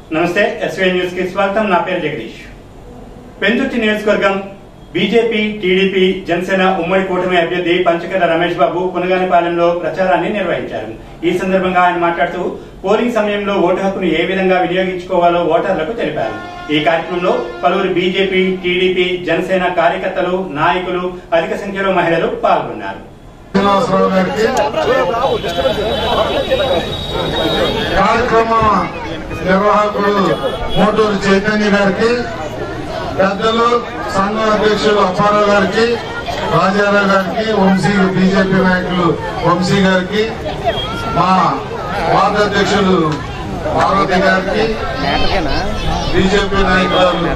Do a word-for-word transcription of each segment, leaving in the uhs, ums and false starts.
నమస్తే SVN news కి స్వాగతం. నా పేరు జగదీష్. పెందుర్తి నియోజకవర్గం బీజేపీ, టీడీపీ, జనసేన ఉమ్మడి కూటమి అభ్యర్థి పంచకర్ల రమేష్ బాబు పునగానిపాలెంలో ప్రచారాన్ని నిర్వహించారు. ఈ సందర్భంగా ఆయన మాట్లాడుతూ పోలింగ్ సమయంలో ఓటు హక్కును ఏ విధంగా వినియోగించుకోవాలో ఓటర్లకు తెలిపారు. ఈ కార్యక్రమంలో పలువురు బీజేపీ, టీడీపీ, జనసేన కార్యకర్తలు, నాయకులు, అధిక సంఖ్యలో మహిళలు పాల్గొన్నారు. నిర్వాహకుడు మోటూరు చైతన్య గారికి, పెద్దలు సంఘ అధ్యక్షులు అప్పారావు గారికి, రాజారావు గారికి, వంశీ బీజేపీ నాయకులు వంశీ గారికి, మా వార్డు అధ్యక్షులు పార్వతి గారికి, బీజేపీ నాయకులు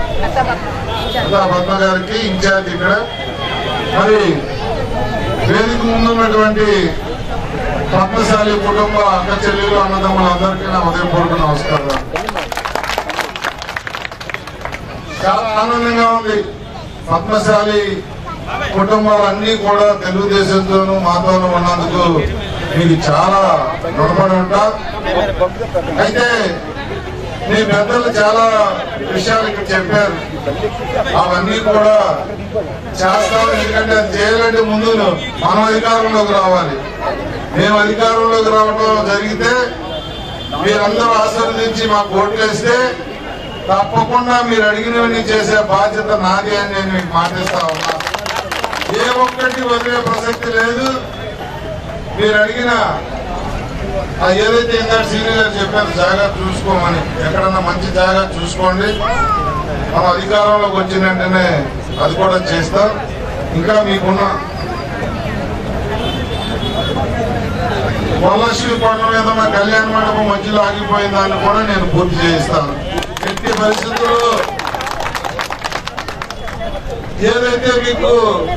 పద్మ గారికి, ఇన్ఛార్జ్ ఇక్కడ మరి వేదిక ముందున్నటువంటి పద్మశాలి కుటుంబ అక్క చెల్లెలు అన్నదమ్ములందరికీ నా ఉదయపూర్వక నమస్కారం. చాలా ఆనందంగా ఉంది. పద్మశాలి కుటుంబాలన్నీ కూడా తెలుగుదేశంతోనూ మాతోనూ ఉన్నందుకు మీకు చాలా రుణపడి ఉంటారు. అయితే మీ పెద్దలు చాలా విషయాలు ఇక్కడ చెప్పారు, అవన్నీ కూడా చేస్తాం. ఎందుకంటే అది చేయాలంటే ముందు మనం అధికారంలోకి రావాలి. మేము అధికారంలోకి రావడం జరిగితే మీరందరూ ఆశీర్వదించి మాకు ఓట్లు వేస్తే తప్పకుండా మీరు అడిగినవన్నీ చేసే బాధ్యత నాది అని నేను మీకు మాటిస్తా ఉన్నా. ఏ ఒక్కటి వదిలే ప్రసక్తి లేదు. మీరు అడిగిన ఏదైతే ఇందాక సీనియర్ గారు చెప్పారు జాగా చూసుకోమని, ఎక్కడన్నా మంచి జాగా చూసుకోండి. మనం అధికారంలోకి వచ్చిన వెంటనే అది కూడా చేస్తాం. ఇంకా మీకున్న వరలక్ష్మి కొండ మీద ఉన్న కళ్యాణ మండపం మధ్యలో ఆగిపోయిన దాన్ని కూడా నేను పూర్తి చేయిస్తాను. ఎట్టి పరిస్థితుల్లో ఏదైతే మీకు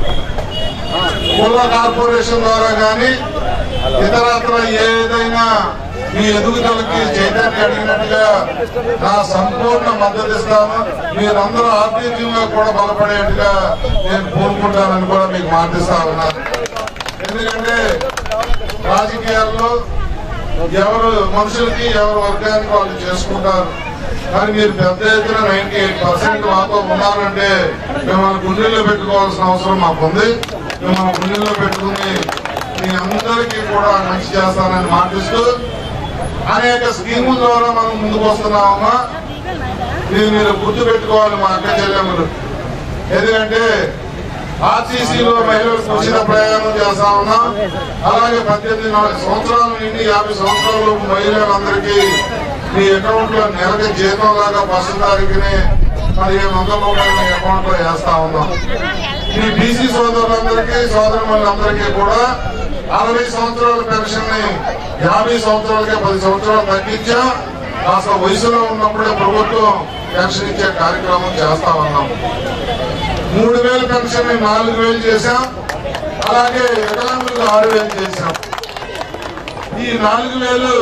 కుల కార్పొరేషన్ ద్వారా కానీ ఇతరత్ర ఏదైనా మీ ఎదుగుదలకి చైతన్యం అడిగినట్టుగా నా సంపూర్ణ మద్దతు ఇస్తాను. మీరందరూ ఆర్థికంగా కూడా బలపడేట్టుగా నేను కోరుకుంటానని కూడా మీకు మాటిస్తా ఉన్నాను. ఎందుకంటే రాజకీయాల్లో ఎవరు మనుషులకి ఎవరు వర్గానికి వాళ్ళు చేసుకుంటారు. కానీ మీరు పెద్ద ఎత్తున నైన్టీ ఎయిట్ పర్సెంట్ మాతో ఉన్నారంటే మిమ్మల్ని గుండెల్లో పెట్టుకోవాల్సిన అవసరం మాకుంది. మిమ్మల్ని గుండెల్లో పెట్టుకుని మీ అందరికీ కూడా మంచి చేస్తానని మాటిస్తూ అనేక స్కీముల ద్వారా మనం ముందుకు వస్తున్నామమ్మా. ఇది మీరు గుర్తు పెట్టుకోవాలి మా అక్క చెల్లెమ్మలు. ఎందుకంటే ఆర్టీసీలో మహిళలకు ఉచిత ప్రయాణం చేస్తా ఉన్నాం. అలాగే పద్దెనిమిది సంవత్సరాల నుండి యాభై సంవత్సరాల మహిళలందరికీ మీ అకౌంట్ లో నెలకి జీతం లాగా ఫస్ట్ తారీఖుని పదిహేను వందల రూపాయలు మీ అకౌంట్ లో వేస్తా ఉన్నాం. మీ బీసీ సోదరులందరికీ సోదరులందరికీ కూడా అరవై సంవత్సరాల పెన్షన్ ని యాభై సంవత్సరాలకే పది సంవత్సరాలు తగ్గించా. కాస్త వయసులో ఉన్నప్పుడే ప్రభుత్వం పెన్షన్ ఇచ్చే కార్యక్రమం చేస్తా ఉన్నాం. మూడు వేల పెన్షన్ ని నాలుగు వేలు చేశాం. అలాగే వికలాంగులకు ఆరు వేలు చేశాం. ఈ నాలుగు వేలు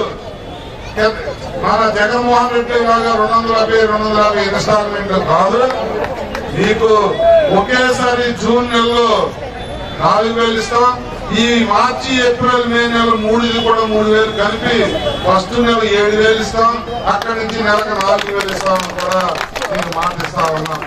మన జగన్మోహన్ రెడ్డి లాగా రెండు వందల యాభై రెండు వందల యాభై ఇన్స్టాల్మెంట్ కాదు. మీకు ఒకేసారి జూన్ నెలలో నాలుగు వేలు ఇస్తాం. ఈ మార్చి, ఏప్రిల్, మే నెల మూడు కూడా మూడు వేలు కలిపి ఫస్ట్ నెల ఏడు వేలు ఇస్తాం. అక్కడి నుంచి నెలకు నాలుగు వేలు ఇస్తామని కూడా నేను మాటిస్తా ఉన్నాం.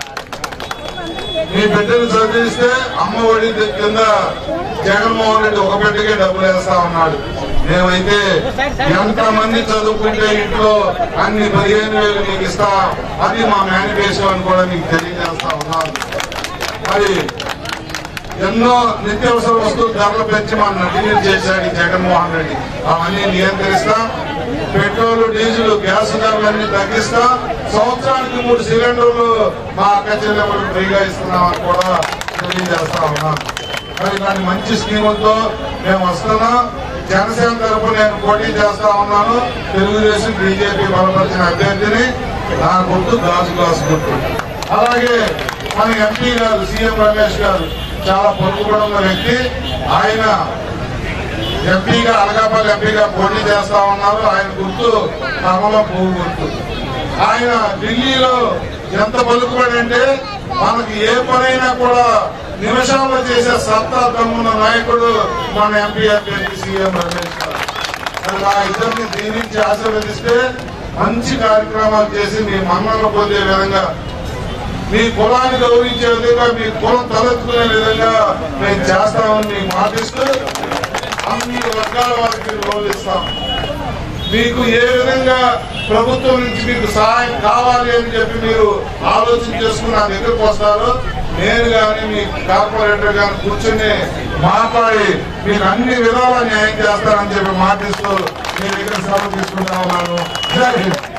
మీ బిడ్డను చదివిస్తే అమ్మ ఒడి కింద జగన్మోహన్ రెడ్డి ఒక బిడ్డకే డబ్బులు వేస్తా ఉన్నాడు. మేమైతే ఎంతమంది చదువుకుంటే ఇంట్లో అన్ని పదిహేను వేలు మీకు ఇస్తా, అది మా మేనిఫెస్టో అని కూడా మీకు తెలియజేస్తా ఉన్నాను. మరి ఎన్నో నిత్యావసర వస్తువులు ధరలు పెంచి మన నటిని చేశాడు జగన్మోహన్ రెడ్డి. అవన్నీ నియంత్రిస్తా. పెట్రోల్, డీజిల్, గ్యాస్ ధరలన్నీ తగ్గిస్తా. సంవత్సరానికి మూడు సిలిండర్లు మా అక్క చెల్లెమ్మలకు ఫ్రీగా ఇస్తున్నామని కూడా తెలియజేస్తా ఉన్నాం. మరి దాని మంచి స్కీములతో మేము వస్తున్నాం. జనసేన తరఫున నేను పోటీ చేస్తా ఉన్నాను. తెలుగుదేశం, బీజేపీ బలపరిచిన అభ్యర్థిని. నా గుర్తు గాజు గ్లాస్ గుర్తు. అలాగే మన ఎంపీ గారు సీఎం రమేష్ గారు చాలా పొరుగుబడి ఉన్న వ్యక్తి. ఆయన ఎంపీగా అనకాపల్లి ఎంపీగా పోటీ చేస్తా ఉన్నారు. ఆయన గుర్తు కమల పువ్వు గుర్తు. ఆయన ఢిల్లీలో ఎంత పలుకుబడి అంటే మనకి ఏ పనైనా కూడా నిమిషంలో చేసే సత్తా దమ్మున్న నాయకుడు మన ఎంపీ అభ్యర్థి సీఎం రమేష్ గారు. మా ఇద్దరిని దీనికి ఆశీర్వదిస్తే మంచి కార్యక్రమాలు చేసి మీ మన్నలు పొందే విధంగా, మీ కులాన్ని గౌరవించే విధంగా, మీ కులం తలెత్తుకునే విధంగా మేము చేస్తామని మీకు మాటిస్తూ అన్ని వర్గాల వారికి లోన్లు ఇస్తాం. మీకు ఏ విధంగా ప్రభుత్వం నుంచి మీకు సహాయం కావాలి అని చెప్పి మీరు ఆలోచన చేసుకుని నా దగ్గరకు వస్తారో నేను కానీ మీ కార్పొరేటర్ కానీ కూర్చొని మాట్లాడి మీకు అన్ని విధాలా న్యాయం చేస్తానని చెప్పి మాటిస్తూ మీ దగ్గర సెలవు తీసుకుంటా ఉన్నాను. జై హింద్.